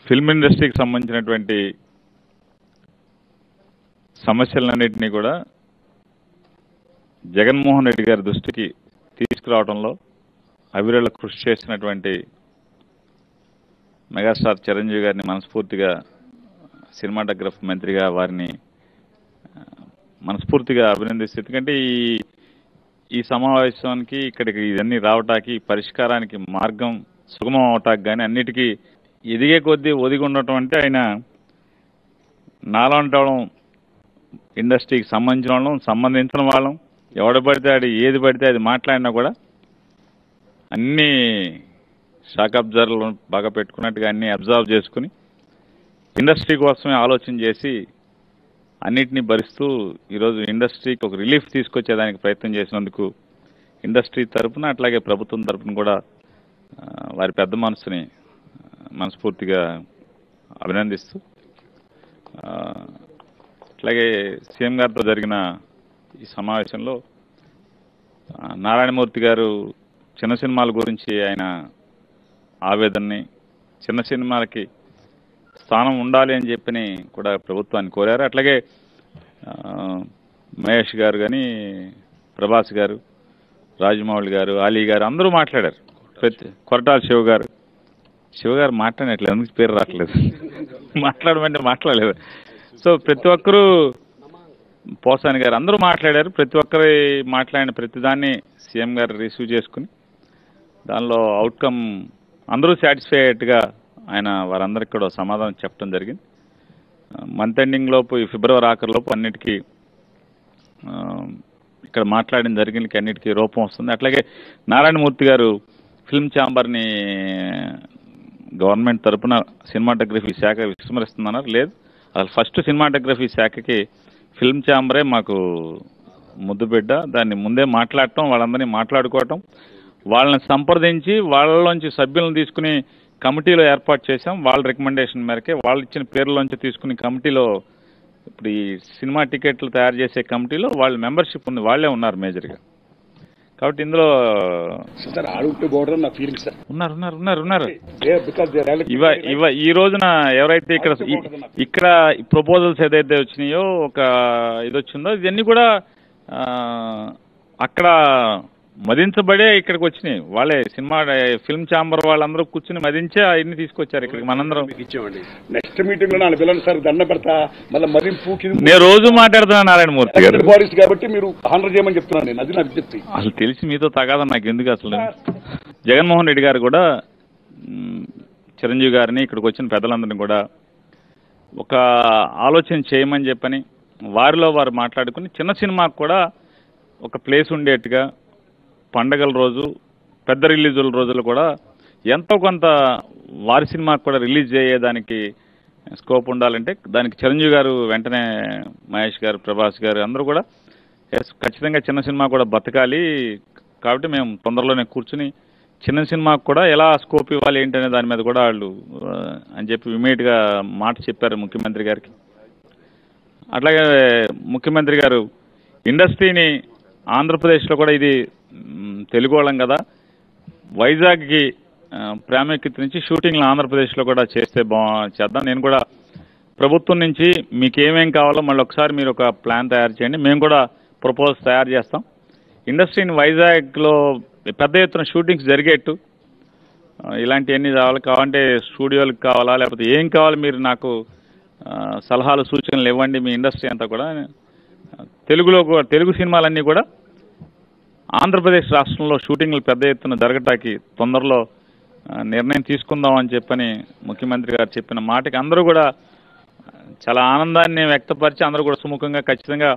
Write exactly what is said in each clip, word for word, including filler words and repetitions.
Film ఇండస్ట్రీకి సంబంధించినటువంటి సమస్యలన్నింటినీ కూడా జగన్మోహన్ రెడ్డి గారి దృష్టికి తీసుకురావడంలో అవిరళ కృషి చేసినటువంటి మెగాస్టార్ చిరంజీవి గారిని మనస్ఫూర్తిగా సినిమాటోగ్రఫీ మంత్రిగా వారిని మనస్ఫూర్తిగా అభినందిస్తే, ఎందుకంటే ఈ ఈ సమావేశానికి ఇక్కడికి ఇవన్నీ రావటానికి పరిష్కారానికి మార్గం సుగమం అవటానికి కానీ అన్నిటికీ ఎదిగే కొద్దీ ఒదిగి ఉండటం అంటే ఆయన నాలాంటి వాళ్ళం ఇండస్ట్రీకి సంబంధించిన వాళ్ళం సంబంధించిన వాళ్ళం ఎవడ పడితే అది ఏది పడితే అది మాట్లాడినా కూడా అన్నీ షాక్ అబ్జర్వర్లు బాగా పెట్టుకున్నట్టుగా అన్నీ అబ్జర్వ్ చేసుకుని ఇండస్ట్రీ కోసమే ఆలోచన చేసి అన్నిటినీ భరిస్తూ ఈరోజు ఇండస్ట్రీకి ఒక రిలీఫ్ తీసుకొచ్చేదానికి ప్రయత్నం చేసినందుకు ఇండస్ట్రీ తరఫున అట్లాగే ప్రభుత్వం తరఫున కూడా వారి పెద్ద మనసుని మనస్ఫూర్తిగా అభినందిస్తూ, అట్లాగే సీఎం గారితో జరిగిన ఈ సమావేశంలో నారాయణమూర్తి గారు చిన్న సినిమాల గురించి ఆయన ఆవేదనని, చిన్న సినిమాలకి స్థానం ఉండాలి అని చెప్పని కూడా ప్రభుత్వాన్ని కోరారు. అట్లాగే మహేష్ గారు కానీ, ప్రభాస్ గారు, రాజమౌళి గారు, అలీ గారు అందరూ మాట్లాడారు. ప్రతి కొరటాల శివ గారు శివ గారు మాట్లాడట్లేదు, అందుకు పేరు రావట్లేదు, మాట్లాడమంటే మాట్లాడలేదు. సో ప్రతి ఒక్కరూ, పోసాని గారు అందరూ మాట్లాడారు. ప్రతి ఒక్కరి మాట్లాడిన ప్రతిదాన్ని సీఎం గారు రిసీవ్ చేసుకుని దానిలో అవుట్కమ్ అందరూ సాటిస్ఫై అయ్యేట్టుగా ఆయన వారందరికీ కూడా సమాధానం చెప్పడం జరిగింది. మంత్ ఎండింగ్ లోపు, ఈ ఫిబ్రవరి ఆఖరి లోపు అన్నిటికీ ఇక్కడ మాట్లాడిన జరిగినకి అన్నిటికీ రూపం వస్తుంది. అట్లాగే నారాయణమూర్తి గారు ఫిల్మ్ ఛాంబర్ని గవర్నమెంట్ తరఫున సినిమాటోగ్రఫీ శాఖ విస్మరిస్తుందన్నారు. లేదు, అసలు ఫస్ట్ సినిమాటోగ్రఫీ శాఖకి ఫిల్మ్ ఛాంబరే మాకు ముద్దు బిడ్డ. దాన్ని ముందే మాట్లాడటం, వాళ్ళందరినీ మాట్లాడుకోవటం, వాళ్ళని సంప్రదించి వాళ్ళలోంచి సభ్యులను తీసుకుని కమిటీలో ఏర్పాటు చేశాం. వాళ్ళ రికమెండేషన్ మేరకే వాళ్ళు ఇచ్చిన పేర్లోంచి తీసుకుని కమిటీలో, ఇప్పుడు ఈ సినిమా టికెట్లు తయారు చేసే కమిటీలో వాళ్ళ మెంబర్షిప్ ఉంది, వాళ్లే ఉన్నారు మేజర్గా. కాబట్టి ఇందులో ఉన్నారు ఉన్నారు ఉన్నారు ఉన్నారు ఇవ ఇవ ఈ రోజున ఎవరైతే ఇక్కడ ఇక్కడ ప్రపోజల్స్ ఏదైతే వచ్చినాయో, ఒక ఇది వచ్చిందో, ఇవన్నీ కూడా అక్కడ మదించబడే ఇక్కడికి వచ్చినాయి. వాళ్ళే సినిమా ఫిల్మ్ ఛాంబర్ వాళ్ళందరూ కూర్చుని మదించే అవన్నీ తీసుకొచ్చారు ఇక్కడికి. మనందరం నెక్స్ట్ మీటింగ్ లో పిల్లలు సార్ దండ పెడతా మళ్ళీ మదింపు నేను రోజు మాట్లాడుతున్నాను నారాయణమూర్తి గారు కాబట్టి మీరు హానర్ చేయమని చెప్తున్నాను నేను. అది నాకు చెప్తే అసలు తెలిసి మీతో తగాదా నాకు ఎందుకు. అసలు జగన్మోహన్ రెడ్డి గారు కూడా చిరంజీవి గారిని ఇక్కడికి వచ్చిన పెద్దలందరినీ కూడా ఒక ఆలోచన చేయమని చెప్పని వారిలో వారు మాట్లాడుకుని చిన్న సినిమాకు కూడా ఒక ప్లేస్ ఉండేట్టుగా పండగల రోజు, పెద్ద రిలీజుల రోజులు కూడా ఎంతో కొంత వారి సినిమాకు కూడా రిలీజ్ అయ్యేదానికి స్కోప్ ఉండాలంటే దానికి చిరంజీవి గారు వెంటనే మహేష్ గారు, ప్రభాస్ గారు అందరూ కూడా ఖచ్చితంగా చిన్న సినిమా కూడా బతకాలి, కాబట్టి మేము తొందరలోనే కూర్చుని చిన్న సినిమాకు కూడా ఎలా స్కోప్ ఇవ్వాలి ఏంటనే దాని మీద కూడా వాళ్ళు అని చెప్పి ఇమీడియట్గా మాట చెప్పారు ముఖ్యమంత్రి గారికి. అట్లాగే ముఖ్యమంత్రి గారు ఇండస్ట్రీని ఆంధ్రప్రదేశ్లో కూడా, ఇది తెలుగు వాళ్ళం కదా, వైజాగ్కి ప్రాముఖ్యత నుంచి షూటింగ్లు ఆంధ్రప్రదేశ్లో కూడా చేస్తే బా చేద్దాం. నేను కూడా ప్రభుత్వం నుంచి మీకు ఏమేం కావాలో మళ్ళీ ఒకసారి మీరు ఒక ప్లాన్ తయారు చేయండి, మేము కూడా ప్రపోజల్స్ తయారు చేస్తాం. ఇండస్ట్రీని వైజాగ్లో పెద్ద ఎత్తున షూటింగ్స్ జరిగేట్టు ఇలాంటివన్నీ కావాలి, కావాలంటే స్టూడియోలకు కావాలా లేకపోతే ఏం కావాలి మీరు నాకు సలహాలు సూచనలు ఇవ్వండి. మీ ఇండస్ట్రీ అంతా కూడా తెలుగులో తెలుగు సినిమాలన్నీ కూడా ఆంధ్రప్రదేశ్ రాష్ట్రంలో షూటింగ్లు పెద్ద ఎత్తున జరగటానికి తొందరలో నిర్ణయం తీసుకుందామని చెప్పని ముఖ్యమంత్రి గారు చెప్పిన మాటకి అందరూ కూడా చాలా ఆనందాన్ని వ్యక్తపరిచి అందరూ కూడా సుముఖంగా ఖచ్చితంగా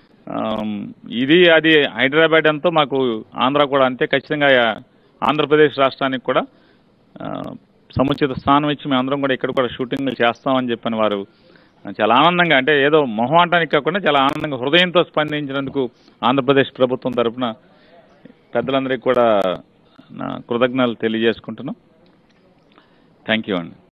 ఇది అది హైదరాబాద్ అంతా మాకు ఆంధ్ర కూడా అంతే, ఖచ్చితంగా ఆంధ్రప్రదేశ్ రాష్ట్రానికి కూడా సముచిత స్థానం ఇచ్చి మేము అందరం కూడా ఇక్కడ కూడా షూటింగ్లు చేస్తామని చెప్పని వారు చాలా ఆనందంగా, అంటే ఏదో మొహమాటానికి కాకుండా చాలా ఆనందంగా హృదయంతో స్పందించినందుకు ఆంధ్రప్రదేశ్ ప్రభుత్వం తరఫున పెద్దలందరికీ కూడా నా కృతజ్ఞతలు తెలియజేసుకుంటున్నాం. థ్యాంక్ యూ అండి.